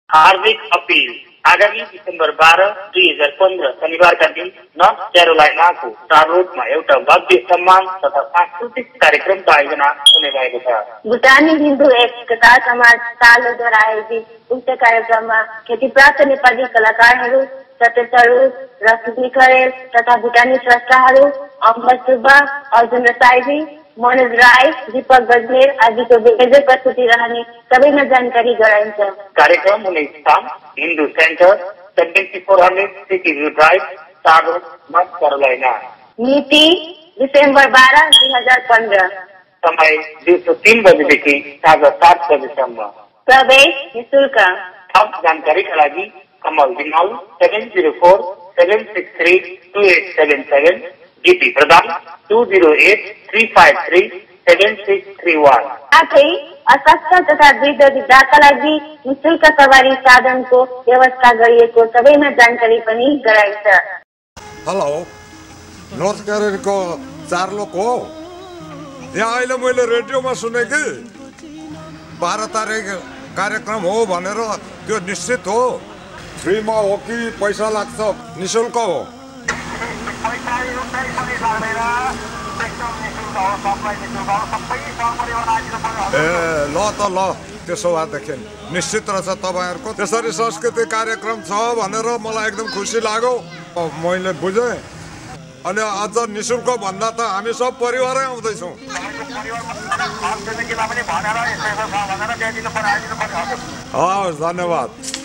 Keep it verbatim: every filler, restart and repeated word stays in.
हार्दिक अपील। आगामी डिसेम्बर बाह्र दुई हजार पन्ध्र शनिबारका दिन नर्थ क्यारोलाइनाको चार्लोटमा एउटा भव्य सम्मान तथा सांस्कृतिक कार्यक्रमको आयोजना हुने भएको छ। भुटानी हिन्दू एकता समाज चार्लोटद्वारा आयोजित उक्त कार्यक्रममा ख्यातिप्राप्त नेपाली कलाकारहरू सत्यतरू रश्मि खरेल तथा भुटानी स्रष्टाहरू अमर सुब्बा, अर्जुन साइजी, मनोज राय, दीपक गजमेर आदिको बेजर प्रस्तुति रहने सबैमा जानकारी गराइन्छ। कार्यक्रम हुने स्थान Hindu centre seventy four hundred city view drive, Charlotte, North Carolina. मिति डिसेम्बर बाह्र दुई हजार पन्ध्र। समय दिउँसो तीन बजेदेखि साँझ सात बजेसम्म। प्रवेश निःशुल्क। थप जानकारीका लागि Kamal Dimal seven zero four seven six three two eight seven seven, Giti Pradhan two zero eight three five three seven six three one. साथै अस्वस्थ तथा वृद्ध वृद्धाका लागि निःशुल्क सवारी साधनको व्यवस्था गरिएको सबैमा जानकारी पनि गराइन्छ। हेलो, नर्थ क्यारोलाइनाको चार्लोट हो। यहाँ अहिले मैले रेडियोमा सुने कि बाह्र तारिक कार्यक्रम हो भनेर। त्यो निश्चित हो? फ्रीमा हो कि पैसा लाग्छ? निःशुल्क हो? ए ल त ल, त्यसो भएदेखि निश्चित रहेछ तपाईँहरूको। त्यसरी सांस्कृतिक कार्यक्रम छ भनेर मलाई एकदम खुसी लाग्यो, मैले बुझेँ। अनि अझ निःशुल्क भन्दा त हामी सब परिवारै आउँदैछौँ। हवस्, धन्यवाद।